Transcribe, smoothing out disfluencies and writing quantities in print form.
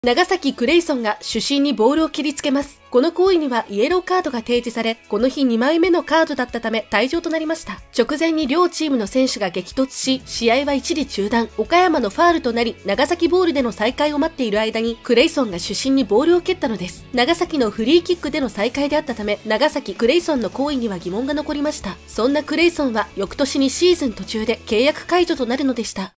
長崎クレイソンが主審にボールを切りつけます。この行為にはイエローカードが提示され、この日2枚目のカードだったため退場となりました。直前に両チームの選手が激突し、試合は一時中断。岡山のファールとなり、長崎ボールでの再開を待っている間に、クレイソンが主審にボールを蹴ったのです。長崎のフリーキックでの再開であったため、長崎クレイソンの行為には疑問が残りました。そんなクレイソンは翌年にシーズン途中で契約解除となるのでした。